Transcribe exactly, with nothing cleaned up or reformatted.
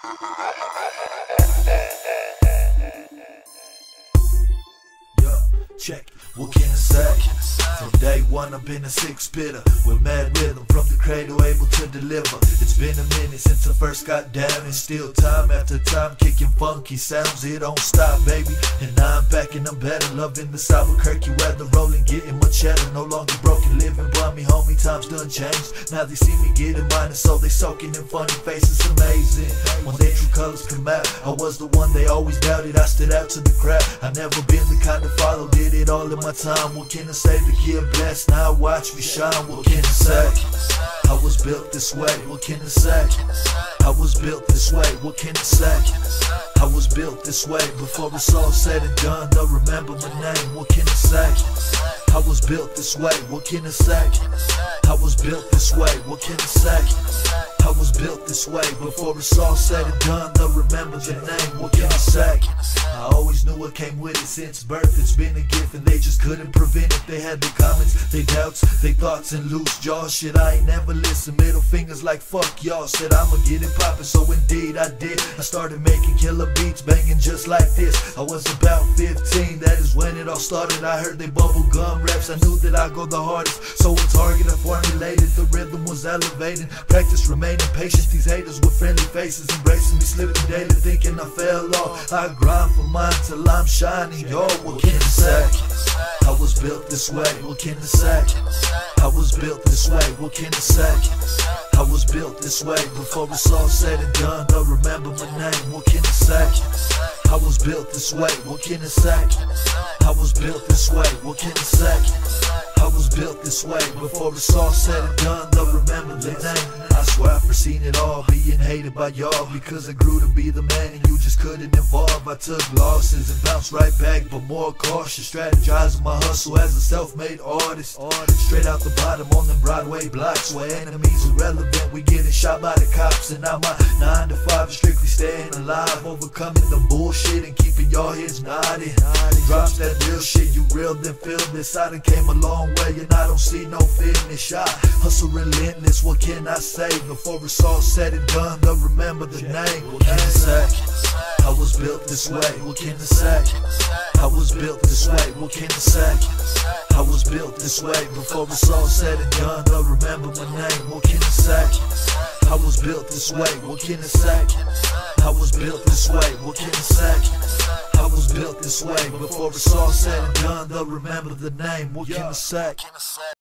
Yo, check, what can I say? From day one I've been a six-spitter with mad rhythm, from the cradle able to deliver. It's been a minute since I first got down, and still time after time kicking funky sounds. It don't stop, baby, and now I'm back and I'm better. Loving this Albuquerque weather, rolling, getting much cheddar. No longer broken, living by me, homie, times done changed. Now they see me getting mine, and so they soaking in funny faces. Amazing, when their true colors come out, I was the one they always doubted. I stood out to the crowd. I never been the kind to follow, did it all in my time. What can I say? The kid blessed, now watch me shine. What can I say? I was built this way. What can I say? I was built this way. What can I say? I was built this way. Before it's all said and done, they'll remember my name. What can I say? I was built this way. What can I say? I was built this way. What can I say? I was built this way. Before it's all said and done, they'll remember the name. What can I say? I always knew what came with it since birth. It's been a gift and they just couldn't prevent it. They had their comments, their doubts, their thoughts and loose jaw. Shit, I ain't never listened. Middle fingers like fuck y'all. Said I'ma get it poppin', so indeed I did. I started making killer beats, banging just like this. I was about fifteen, that is when it all started. I heard they bubble gum raps, I knew that I go the hardest. So a target I formulated, the rhythm was elevating. Practice remaining patient, these haters with friendly faces embracing me, slipping daily, thinking I fell off. I grind for mine till I'm shining, yo, what can I say? I was built this way, what can I say? I was built this way, what can I say? I was built this way. Before it's all said and done, they'll remember my name. What can I say? I was built this way. What can I say? I was built this way. What can I say? I was built this way. Before it's all said and done, they'll remember the name. I swear I've foreseen it all, being hated by y'all, because I grew to be the man and you just couldn't evolve. I took losses and bounced right back, but more cautious, strategizing my hustle as a self-made artist. Straight out the bottom on them Broadway blocks, where enemies are relevant, we getting shot by the cops. And now my nine to five is strictly staying alive, overcoming the bullshit and keeping y'all heads nodding. Drops that real shit, you real, then feel this. I done came a long way and I don't see no finish. I hustle relentless, what can I say? Before it's all said and done, they'll remember the name. What can I say? I was built this way. What can I say? I was built this way. What can I say? I was built this way. Before it's all said and done, they'll remember my name. What can I say? I was built this way. What can I say? I was built this way. What can I say? I was built this way. Before it's all said and done, they'll remember the name. What can I say?